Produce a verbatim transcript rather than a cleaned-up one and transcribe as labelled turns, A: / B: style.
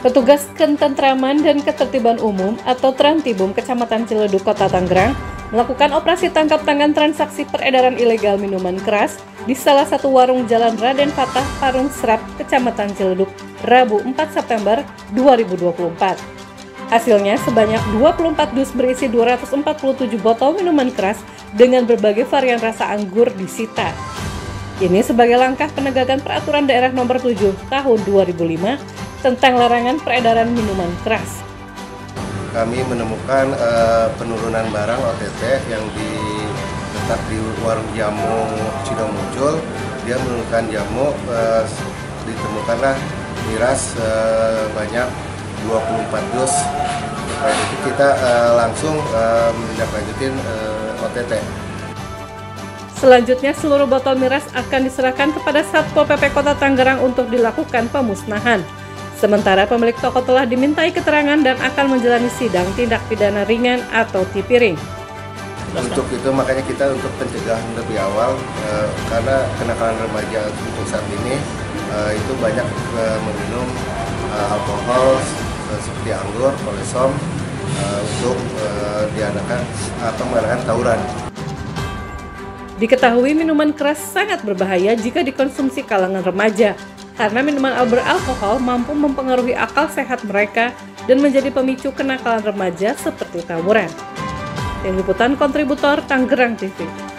A: Petugas Ketentraman dan Ketertiban Umum atau Trantibum Kecamatan Ciledug, Kota Tangerang melakukan operasi tangkap tangan transaksi peredaran ilegal minuman keras di salah satu warung Jalan Raden Fatah, Parung Serap, Kecamatan Ciledug, Rabu empat September dua ribu dua puluh empat. Hasilnya sebanyak dua puluh empat dus berisi dua ratus empat puluh tujuh botol minuman keras dengan berbagai varian rasa anggur disita. Ini sebagai langkah penegakan Peraturan Daerah Nomor tujuh Tahun dua ribu lima tentang larangan peredaran minuman keras.
B: Kami menemukan uh, penurunan barang O T T yang diletak di warung jamu Cidong Muncul. Dia menurunkan jamu, uh, ditemukanlah miras uh, banyak dua puluh empat dus. Setelah itu kita uh, langsung uh, menindaklanjutin uh, O T T.
A: Selanjutnya seluruh botol miras akan diserahkan kepada Satpol P P Kota Tangerang untuk dilakukan pemusnahan. Sementara pemilik toko telah dimintai keterangan dan akan menjalani sidang tindak pidana ringan atau tipiring.
B: Untuk itu makanya kita untuk pencegahan lebih awal eh, karena kenakalan remaja untuk saat ini eh, itu banyak eh, meminum eh, alkohol eh, seperti anggur, kolesom eh, untuk eh, diadakan atau mengadakan tawuran.
A: Diketahui minuman keras sangat berbahaya jika dikonsumsi kalangan remaja, karena minuman beralkohol mampu mempengaruhi akal sehat mereka dan menjadi pemicu kenakalan remaja seperti tawuran. Tim Liputan Kontributor Tangerang T V.